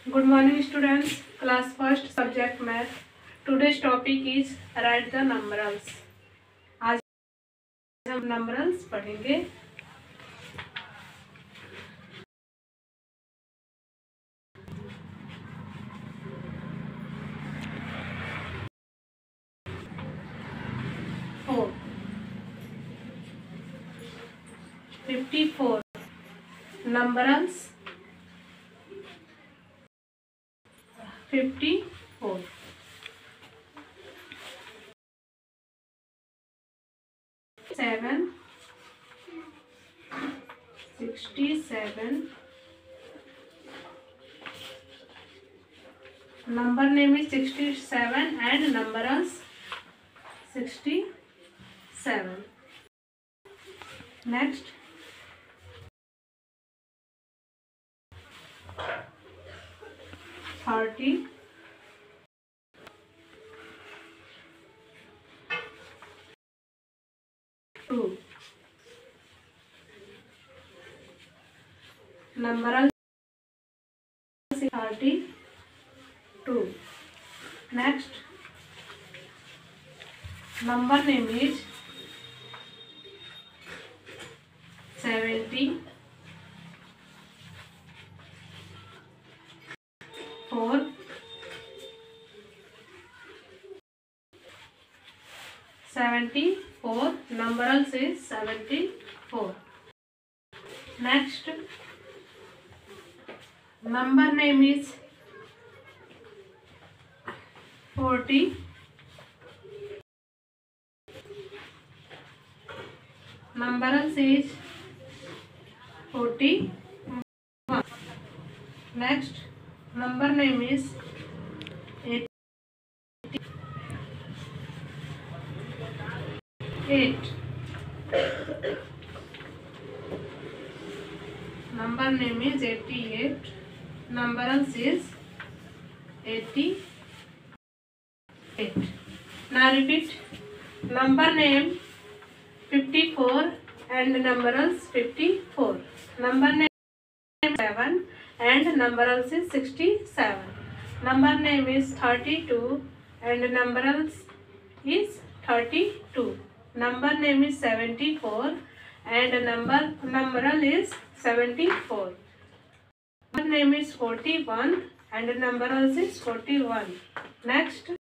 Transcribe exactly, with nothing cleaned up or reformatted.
Good morning students. Class first subject math. Today's topic is write the numerals. आज हम numerals पढ़ेंगे. Four. Fifty-four. Numerals. Fifty-four. Seven. Sixty-seven. Number name is sixty-seven and numerals sixty-seven. Next. Thirty. Two. Numerals thirty-two. Next. Number name is seventy. Four. Seventy-four. Numerals is seventy-four. Next. Number name is forty. Numerals is forty-one. Next. Number name is eight. Number name is eighty-eight. Numerals is eighty-eight. Now repeat. Number name fifty-four and numerals fifty-four. Number name seven and numerals is sixty-seven. Number name is thirty-two and numerals is thirty-two. Number name is seventy-four and number numeral is seventy-four. Number name is forty-one and numerals is forty-one. Next.